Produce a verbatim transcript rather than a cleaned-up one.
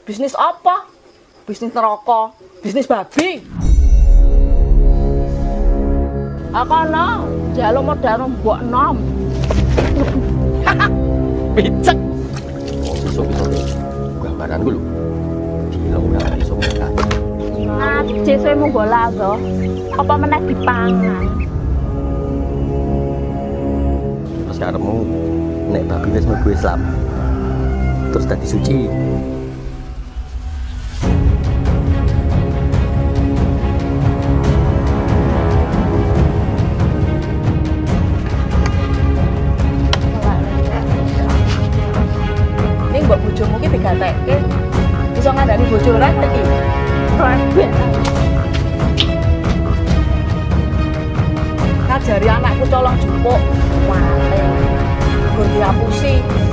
Bisnis apa? Bisnis neraka, bisnis babi. Akono, jalo modal mbok nom. Picek. Oh, besok-besok gambaran gue lho. Gila ora iso ngkat. Aja saya mau bola to. Apa meneh dipangan? Terus karepmu nek babi wis mlebu Islam. Terus dadi suci. Ning mbok bojomu ki digatekke. Iso ngandani bojo ora iki. Rabbit. Ngajari anakku colong jupuk. Wale. Gur diapusi.